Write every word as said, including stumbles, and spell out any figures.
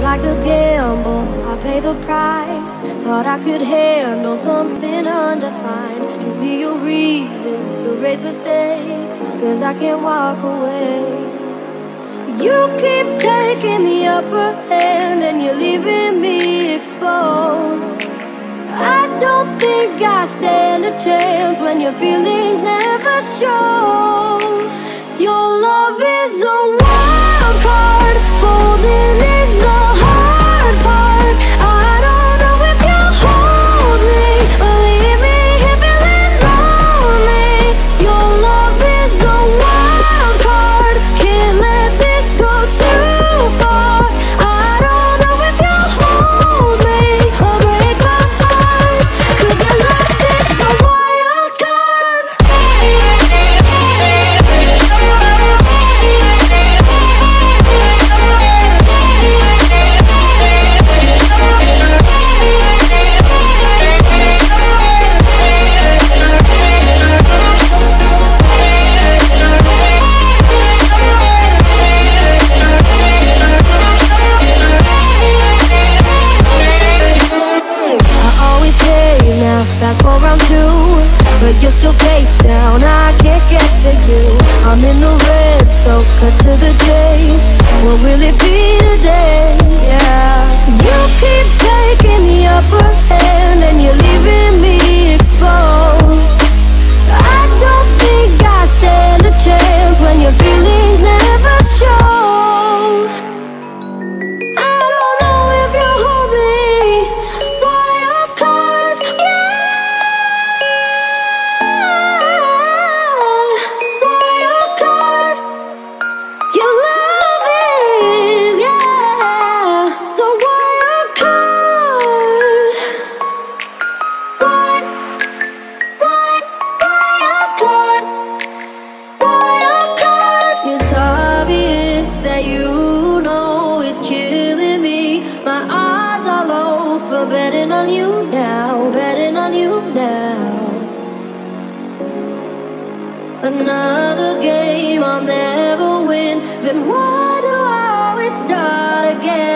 like a gamble, I pay the price. Thought I could handle something undefined. Give me a reason to raise the stakes, 'cause I can't walk away. You keep taking the upper hand and you're leaving me exposed. I don't think I stand a chance when your feelings never show. Your love is a wild card, folding is the hard part. I don't know if you'll hold me or leave me here feeling lonely. Your love is a wild card, can't let this go too far. I don't know if you'll hold me or break my heart, 'cause your love is a wild card. Back for round two, but you're still face down. I can't get to you. I'm in the red, so cut to the chase. What will it be today? Yeah. You keep taking the upper hand and you're leaving me exposed. I don't think I stand a chance when your feelings never show. I don't know if you hold me. Wild card, wild card. Your love is, yeah, the wild card. Wild, wild, wild card. Wild card. It's obvious that you know it's killing me. My odds are low for betting on you now, betting on you now. Another game I'll never win. Then why do I always start again?